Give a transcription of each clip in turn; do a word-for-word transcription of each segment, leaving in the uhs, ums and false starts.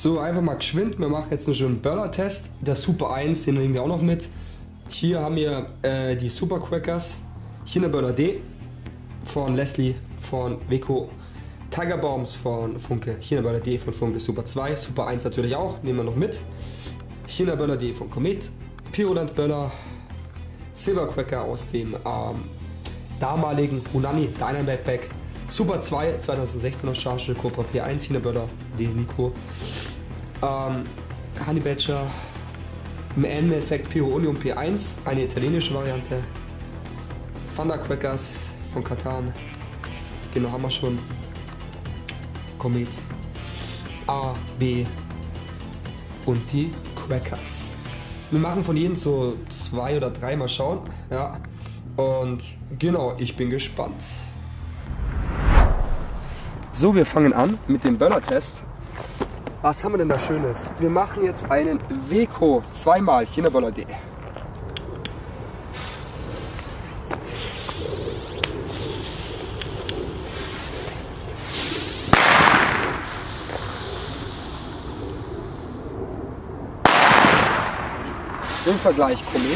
So, einfach mal geschwind. Wir machen jetzt einen schönen Böller-Test. Der Super eins, den nehmen wir auch noch mit. Hier haben wir äh, die Super Crackers. Hier eine Böller D von Leslie von Weco. Tiger Bombs von Funke. Hier eine Böller D von Funke Super zwei. Super eins natürlich auch, nehmen wir noch mit. Hier eine Böller D von Comet. Pyroland Böller. Silver Cracker aus dem ähm, damaligen Unani Dynamite Pack. Super zwei, zweitausendsechzehner Charge, Cobra P eins, hier eine Böller D Nico. Ähm, Honey Badger. M Effekt Pyro Union P eins, eine italienische Variante. Thunder Crackers von Katan. Genau, haben wir schon. Comet. A, B und die Crackers. Wir machen von jedem so zwei oder drei, mal schauen. Ja. Und genau, ich bin gespannt. So, wir fangen an mit dem Böller-Test. Was haben wir denn da Schönes? Wir machen jetzt einen Weco zweimal China-Böller D. Im Vergleich Comet.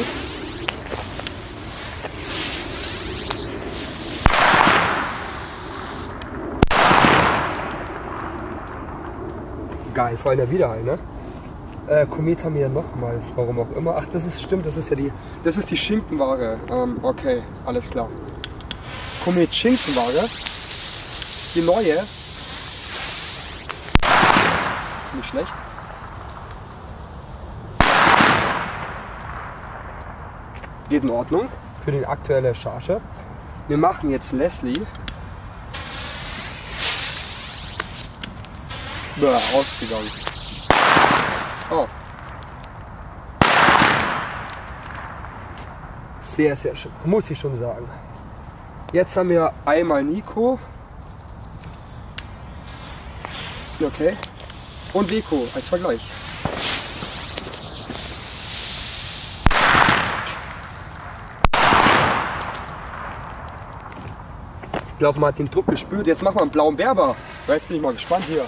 Geil, vor allem der Wiederhall, ne? Äh, Comet haben wir ja nochmal, warum auch immer. Ach, das ist stimmt, das ist ja die, das ist die Schinkenware. Ähm, okay, alles klar. Comet Schinkenware. Die neue. Nicht schlecht. Geht in Ordnung für die aktuelle Charge. Wir machen jetzt Leslie. Bäh, ausgegangen. Oh. Sehr, sehr schön, muss ich schon sagen. Jetzt haben wir einmal Nico. Okay. Und Weco als Vergleich. Ich glaube, man hat den Druck gespürt. Jetzt machen wir einen blauen Berber. Jetzt bin ich mal gespannt hier.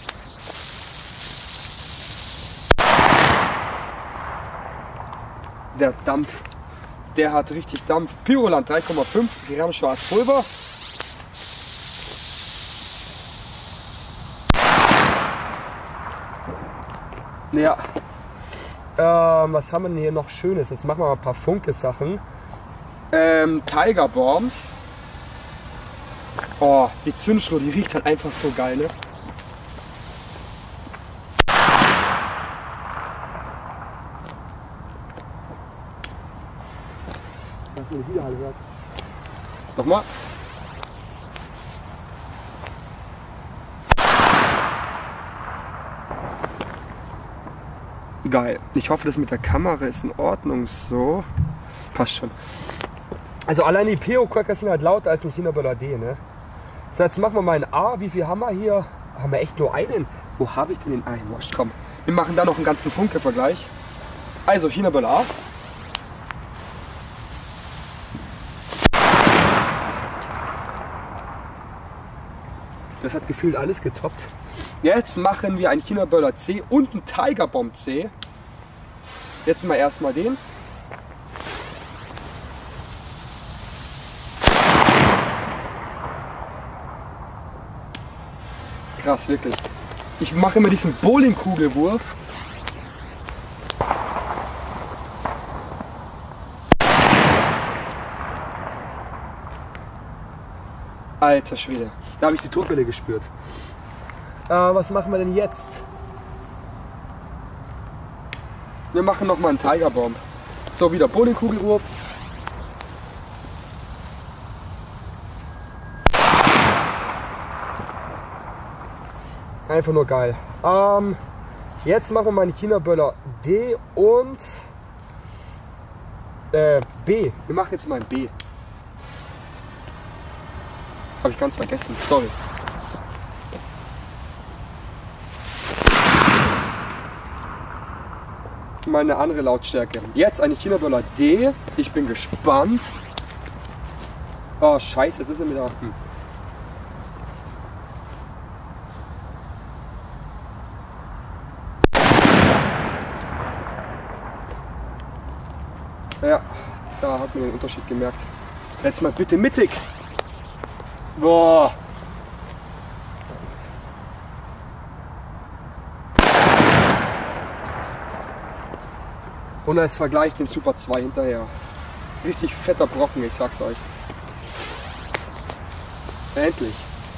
Der Dampf, der hat richtig Dampf. Pyroland drei Komma fünf Gramm Schwarzpulver. Ja. Ähm, was haben wir denn hier noch Schönes? Jetzt machen wir mal ein paar Funke-Sachen. Ähm, Tiger Bombs. Oh, die Zündschnur, die riecht halt einfach so geil, ne? Lass mal die Wiederhalle hört. Nochmal. Geil. Ich hoffe, das mit der Kamera ist in Ordnung so. Passt schon. Also allein die P O-Crackers sind halt lauter als ein China-Böller D, ne? So, jetzt machen wir mal ein A. Wie viel haben wir hier? Haben wir echt nur einen? Wo habe ich denn den A? Wurscht, komm. Wir machen da noch einen ganzen Funke-Vergleich. Also China-Böller A. Das hat gefühlt alles getoppt. Jetzt machen wir einen China-Böller C und einen Tiger Bomb C. Jetzt mal erstmal den. Krass, wirklich. Ich mache immer diesen Bowlingkugelwurf. Alter Schwede, da habe ich die Druckwelle gespürt. Äh, was machen wir denn jetzt? Wir machen noch mal einen Tiger Bomb. So, wieder Bowlingkugelwurf. Einfach nur geil. Ähm, jetzt machen wir mal einen China-Böller D und äh, B. Wir machen jetzt mal ein B. Habe ich ganz vergessen. Sorry. Mal eine andere Lautstärke. Jetzt eine China-Böller D. Ich bin gespannt. Oh, scheiße, jetzt ist er wieder. Hm. Ja, da hat man den Unterschied gemerkt. Jetzt mal bitte mittig. Boah. Und als Vergleich den Super zwei hinterher. Richtig fetter Brocken, ich sag's euch. Endlich.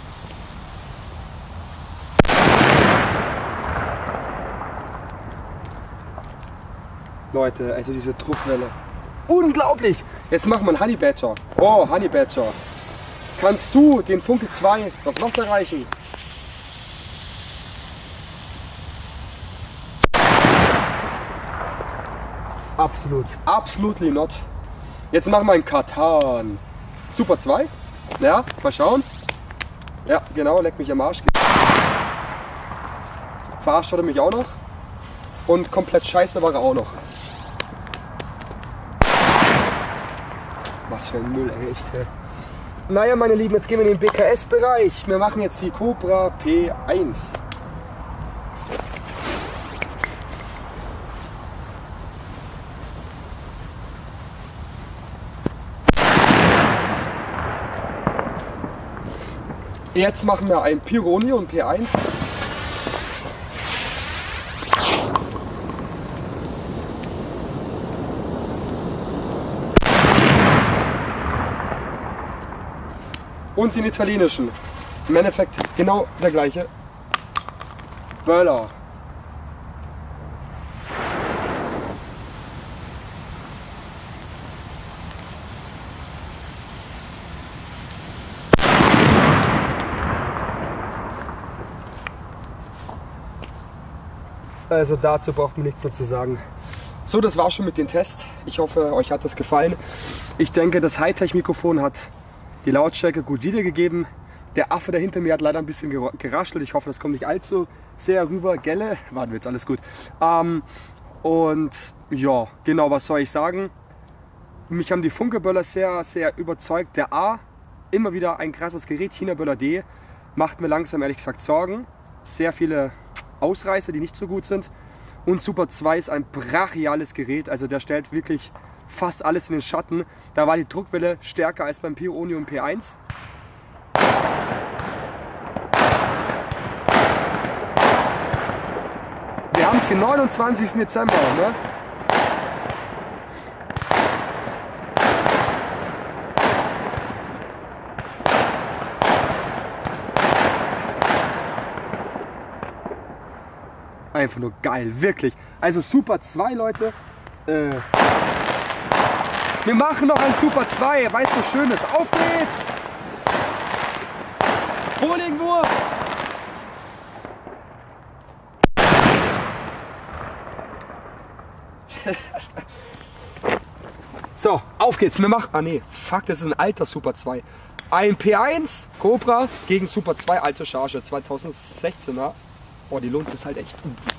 Leute, also diese Druckwelle. Unglaublich! Jetzt machen wir einen Honey Badger. Oh, Honey Badger. Kannst du den Funke zwei das Wasser reichen? Absolut. Absolutely not. Jetzt machen wir einen Katan. Super zwei. Ja, mal schauen. Ja, genau, leck mich am Arsch. Verarscht hat er mich auch noch. Und komplett scheiße war er auch noch. Was für ein Müll, ey, echt. Ey. Naja, meine Lieben, jetzt gehen wir in den B K S-Bereich. Wir machen jetzt die Cobra P eins. Jetzt machen wir ein Pironi und P eins. Und den italienischen. Im Endeffekt genau der gleiche Böller. Also dazu braucht man nichts mehr zu sagen. So, das war schon mit dem Test. Ich hoffe, euch hat das gefallen. Ich denke, das Hightech-Mikrofon hat die Lautstärke gut wiedergegeben. Der Affe da hinter mir hat leider ein bisschen geraschelt. Ich hoffe, das kommt nicht allzu sehr rüber. Gelle? Warten wir jetzt, alles gut. Ähm, und ja, genau, was soll ich sagen? Mich haben die Funke-Böller sehr, sehr überzeugt. Der A, immer wieder ein krasses Gerät. China-Böller D, macht mir langsam ehrlich gesagt Sorgen. Sehr viele Ausreißer, die nicht so gut sind. Und Super zwei ist ein brachiales Gerät. Also der stellt wirklich fast alles in den Schatten. Da war die Druckwelle stärker als beim Pironi und P eins. Wir haben es den neunundzwanzigsten Dezember, ne? Einfach nur geil, wirklich. Also Super zwei, Leute. Äh, wir machen noch ein Super zwei, weil es so schön ist. Auf geht's! Bowlingwurf! So, auf geht's. Wir machen. Ah nee, fuck, das ist ein alter Super zwei. Ein P eins Cobra gegen Super zwei, alte Charge, zweitausendsechzehner. Oh, die Lunte ist halt echt.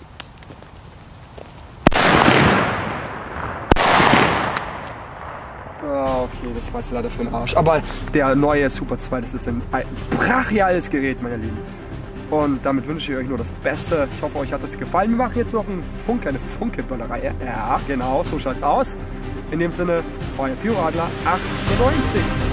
Ah, okay, das war jetzt leider für den Arsch. Aber der neue Super zwei, das ist ein brachiales Gerät, meine Lieben. Und damit wünsche ich euch nur das Beste. Ich hoffe, euch hat das gefallen. Wir machen jetzt noch einen Funke, eine Funke-Böllerei. Ja, genau, so schaut's aus. In dem Sinne, euer Pyroadler achtundneunzig.